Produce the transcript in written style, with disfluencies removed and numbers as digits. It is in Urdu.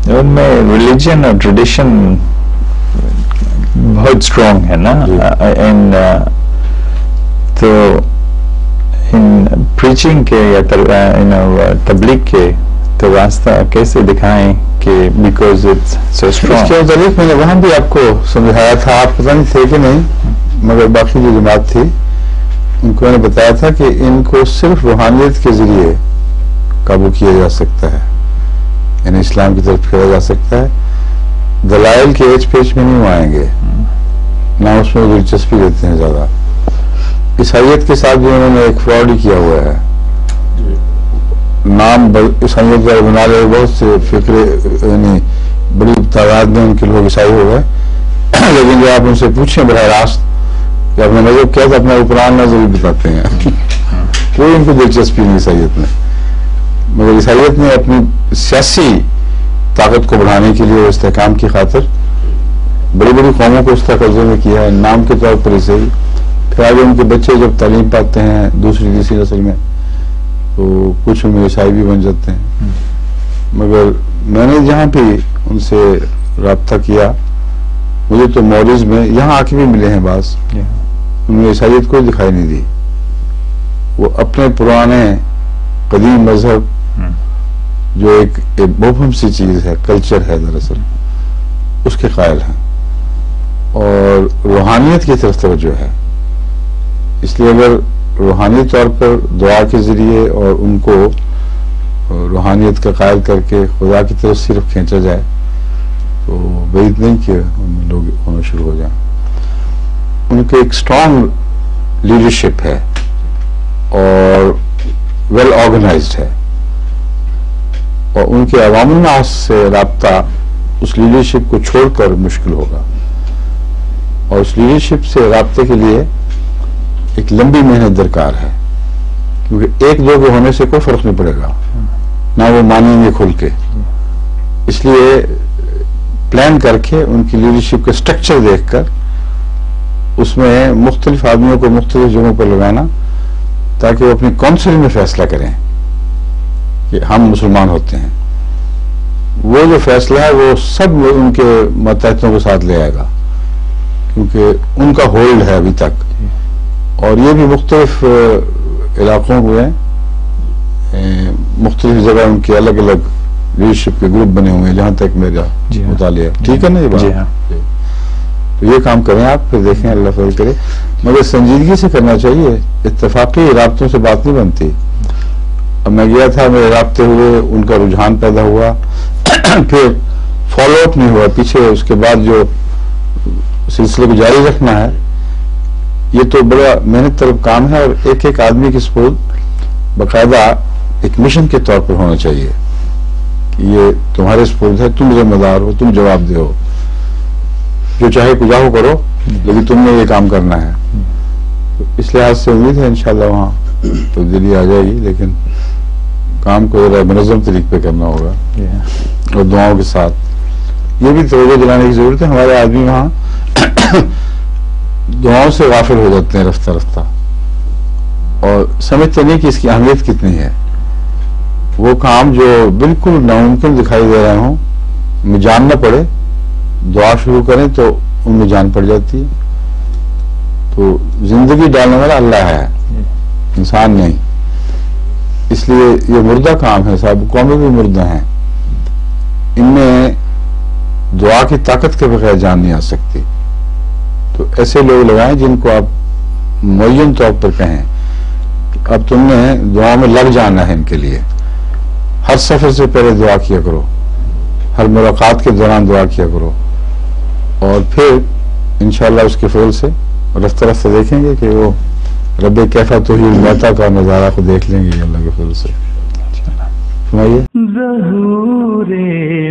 ان میں ریلیجن اور ٹریڈیشن بہت اسٹرانگ ہے نا. تو ان پریچنگ کے یا تبلیغ کے تو راستہ کیسے دکھائیں کہ بیکاز اٹس سو اسٹرانگ. اس کے متعلق میں نے وہاں بھی آپ کو سمجھایا تھا, آپ پتہ نہیں تھے کہ نہیں, مگر باقی جو جماعت تھی ان کو میں نے بتایا تھا کہ ان کو صرف روحانیت کے ذریعے قابو کیا جا سکتا ہے, یعنی اسلام کی طرف پھیرا جا سکتا ہے. دلائل کے ایچ پیچ میں نہیں آئیں گے, نہ اس میں دلچسپی لیتے ہیں زیادہ. عیسائیت کے ساتھ جو انہوں نے ایک فراڈ ہی کیا ہوا ہے, نام عیسائیت کا بنا لے, بہت سے فکرے, یعنی بڑی تعداد میں ان کے لوگ عیسائی ہو گئے, لیکن جو آپ ان سے پوچھیں براہ راست کہ اپنا مذہب کیا تھا, اپنا قرآن ضرور بتاتے ہیں. کوئی ان کو دلچسپی نہیں عیسائیت میں, مگر عیسائیت نے اپنی سیاسی طاقت کو بڑھانے کے لیے استحکام کی خاطر بڑی بڑی قوموں کو اس طرح قبضے میں کیا ہے, نام کے طور پر اسے ہی. پھر آگے ان کے بچے جب تعلیم پاتے ہیں دوسری تیسری نسل میں تو کچھ ان میں عیسائی بھی بن جاتے ہیں. مگر میں نے جہاں بھی ان سے رابطہ کیا, مجھے تو مورز میں یہاں آ کے بھی ملے ہیں بعض, انہوں نے عیسائیت کو دکھائی نہیں دی. وہ اپنے پرانے قدیم مذہب جو ایک مبہم سی چیز ہے, کلچر ہے دراصل, اس کے قائل ہیں, اور روحانیت کی طرف توجہ ہے. اس لیے اگر روحانی طور پر دعا کے ذریعے اور ان کو روحانیت کا قائل کر کے خدا کی طرف صرف کھینچا جائے تو بعید نہیں کہ ان لوگ ہونا شروع ہو جائیں. ان کے ایک اسٹرانگ لیڈرشپ ہے اور ویل آرگنائزڈ ہے, اور ان کے عوام الناس سے رابطہ اس لیڈرشپ کو چھوڑ کر مشکل ہوگا. اور اس لیڈرشپ سے رابطے کے لیے ایک لمبی محنت درکار ہے, کیونکہ ایک دو کے ہونے سے کوئی فرق نہیں پڑے گا, نہ وہ مانیں گے کھل کے. اس لیے پلان کر کے ان کی لیڈرشپ کا سٹرکچر دیکھ کر اس میں مختلف آدمیوں کو مختلف جگہوں پر لگانا, تاکہ وہ اپنی کونسل میں فیصلہ کریں کہ ہم مسلمان ہوتے ہیں. وہ جو فیصلہ ہے وہ سب ان کے ماتحتوں کو ساتھ لے آئے گا, کیونکہ ان کا ہولڈ ہے ابھی تک. اور یہ بھی مختلف علاقوں میں مختلف جگہ ان کے الگ الگ لیڈرشپ کے گروپ بنے ہوئے ہیں, جہاں تک میرا مطالعہ. ٹھیک ہے نا یہ بات؟ تو یہ کام کریں آپ, پھر دیکھیں اللہ فضل کرے. مگر سنجیدگی سے کرنا چاہیے, اتفاقی رابطوں سے بات نہیں بنتی. اب میں گیا تھا, میرے رابطے ہوئے, ان کا رجحان پیدا ہوا, پھر فالو اپ نہیں ہوا پیچھے. اس کے بعد جو سلسلے کو جاری رکھنا ہے یہ تو بڑا محنت طلب کام ہے, اور ایک ایک آدمی کی سپورٹ باقاعدہ ایک مشن کے طور پر ہونا چاہیے کہ یہ تمہارے سپورٹ ہے, تم ذمہ دار ہو, تم جواب دو, جو چاہے کجاہو کرو, لیکن تم نے یہ کام کرنا ہے. اس لحاظ سے امید ہے انشاءاللہ وہاں تبدیلی آ جائے گی, لیکن کام کو ذرا منظم طریقے پہ کرنا ہوگا اور دعاؤں کے ساتھ. یہ بھی توجہ دلانے کی ضرورت ہے, ہمارے آدمی وہاں دعاؤں سے غافل ہو جاتے ہیں رفتہ رفتہ, اور سمجھتے نہیں کہ اس کی اہمیت کتنی ہے. وہ کام جو بالکل ناممکن دکھائی دے رہے ہوں, میں جان نہ پڑے, دعا شروع کریں تو ان میں جان پڑ جاتی ہے. تو زندگی ڈالنے والا اللہ ہے, انسان نہیں. اس لیے یہ مردہ کام ہے صاحب, قومیں بھی مردہ ہیں, ان میں دعا کی طاقت کے بغیر جان نہیں آ سکتی. تو ایسے لوگ لگائیں جن کو آپ معین طور پر کہیں اب تم نے دعا میں لگ جانا ہے ان کے لیے. ہر سفر سے پہلے دعا کیا کرو, ہر ملاقات کے دوران دعا کیا کرو, اور پھر انشاءاللہ اس کے فضل سے رفتہ رفتہ دیکھیں گے کہ وہ رب کیفا توحید ماتا کا نظارہ کو دیکھ لیں گے اللہ کے فضل سے. سنائیے.